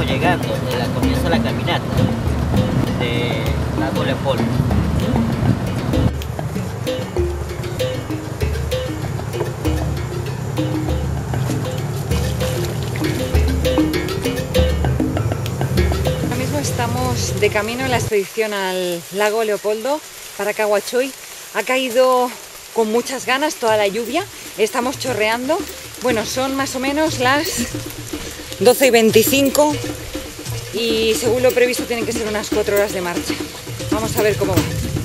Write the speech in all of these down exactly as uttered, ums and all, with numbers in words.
estamos llegando, de la comienza la caminata de Lago Leopoldo. Ahora mismo estamos de camino en la expedición al Lago Leopoldo, Paracahuachoy. Ha caído con muchas ganas toda la lluvia, estamos chorreando. Bueno, son más o menos las doce y veinticinco y según lo previsto tienen que ser unas cuatro horas de marcha. Vamos a ver cómo va.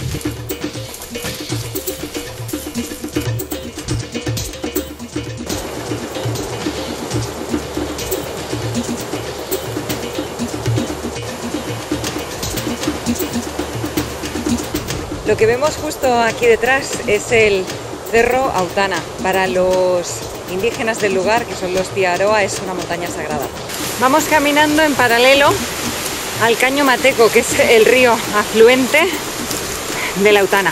Lo que vemos justo aquí detrás es el Cerro Autana. Para los indígenas del lugar, que son los Tiaroa, es una montaña sagrada. Vamos caminando en paralelo al Caño Mateco, que es el río afluente de la Autana.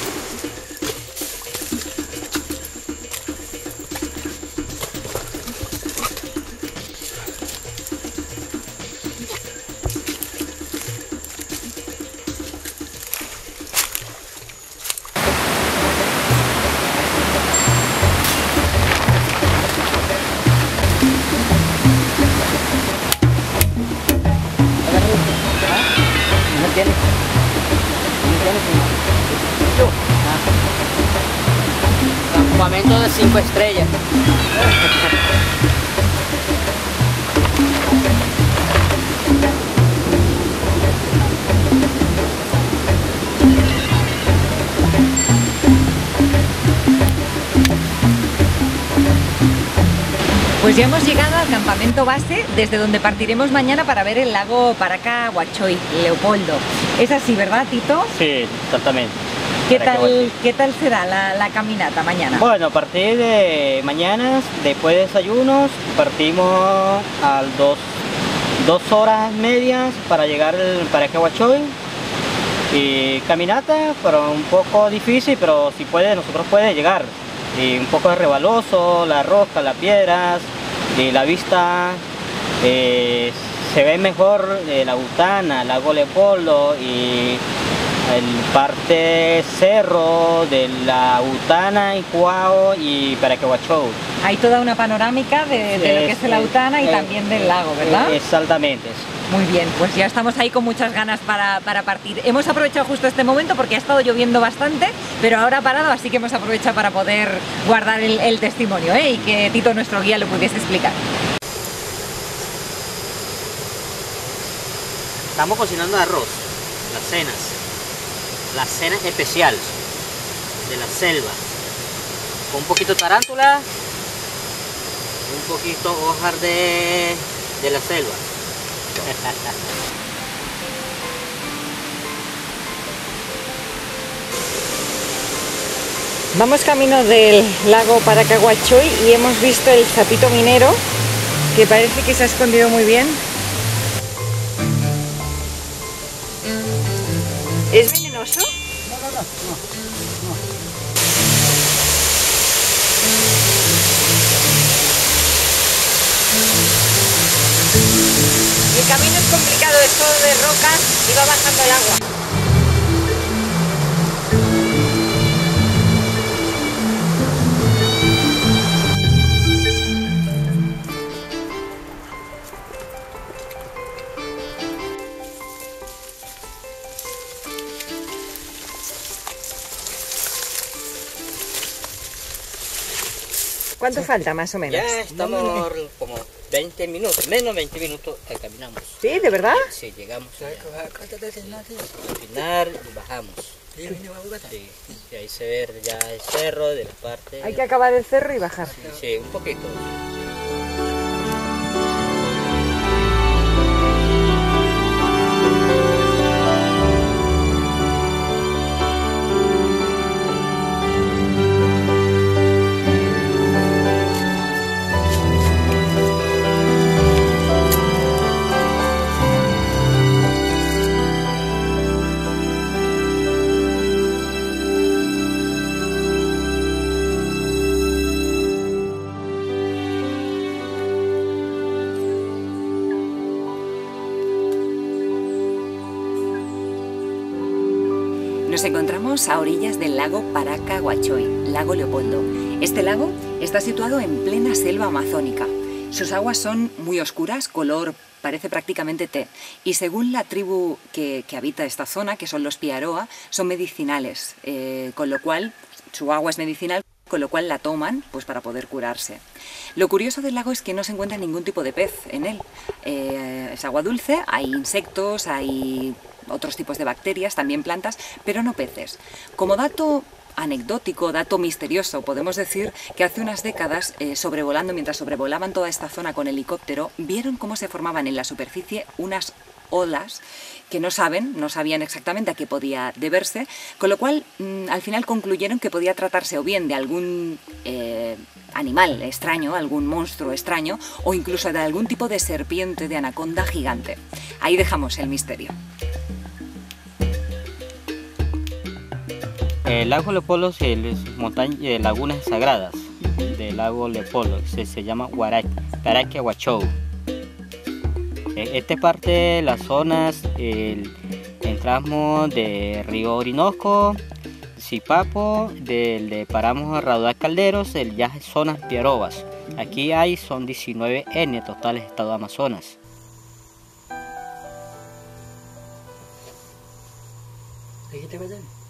Campamento de cinco estrellas. Pues ya hemos llegado al campamento base, desde donde partiremos mañana para ver el lago Paracahuachoy, Leopoldo. Es así, ¿verdad, Tito? Sí, exactamente. ¿Qué tal, ¿Qué tal será la, la caminata mañana? Bueno, a partir de mañana, después de desayunos, partimos a dos, dos horas medias para llegar al Paracahuachoy. Y caminata, pero un poco difícil, pero si puede, nosotros puede llegar. Y un poco resbaloso, la roca, las piedras, y la vista, eh, se ve mejor eh, la Autana, el lago Leopoldo y el parte cerro de la Autana, Icuao y Paracahuachoy. Hay toda una panorámica de, de lo que es el Autana y eh, también del lago, ¿verdad? Exactamente. Muy bien, pues ya estamos ahí con muchas ganas para, para partir. Hemos aprovechado justo este momento porque ha estado lloviendo bastante, pero ahora ha parado, así que hemos aprovechado para poder guardar el, el testimonio, ¿eh? Y que Tito, nuestro guía, lo pudiese explicar. Estamos cocinando arroz, las cenas, las cenas especiales de la selva, con un poquito de tarántula, un poquito hojas de, de la selva. Vamos camino del lago Paracahuachoy y hemos visto el sapito minero, que parece que se ha escondido muy bien. ¿Es venenoso? No, no, no, no, El camino es complicado, es todo de rocas y va bajando el agua. ¿Cuánto sí. falta más o menos? Ya estamos como veinte minutos, menos veinte minutos que caminamos. ¿Sí? ¿De verdad? Sí, llegamos al final y bajamos. Sí, y ahí se ve ya el cerro de la parte... Hay que acabar el cerro y bajar. Sí, sí, un poquito. Nos encontramos a orillas del lago Paracahuachoy, lago Leopoldo. Este lago está situado en plena selva amazónica. Sus aguas son muy oscuras, color parece prácticamente té, y según la tribu que, que habita esta zona, que son los Piaroa, son medicinales, eh, con lo cual su agua es medicinal, con lo cual la toman pues, para poder curarse. Lo curioso del lago es que no se encuentra ningún tipo de pez en él. Eh, es agua dulce, hay insectos, hay otros tipos de bacterias, también plantas, pero no peces. Como dato anecdótico, dato misterioso, podemos decir que hace unas décadas, eh, sobrevolando, mientras sobrevolaban toda esta zona con helicóptero, vieron cómo se formaban en la superficie unas olas que no saben, no sabían exactamente a qué podía deberse, con lo cual mmm, al final concluyeron que podía tratarse o bien de algún eh, animal extraño, algún monstruo extraño, o incluso de algún tipo de serpiente, de anaconda gigante. Ahí dejamos el misterio. El lago Leopoldo es montaña, eh, lagunas sagradas del lago Leopoldo, se, se llama Paracahuachoy. Esta parte de las zonas, el, entramos de Río Orinoco, Sipapo, del de Paramos a Raudal Calderos, el ya zonas Piarobas. Aquí hay, son diecinueve etnias totales estado de Amazonas. ¿De qué te vayan?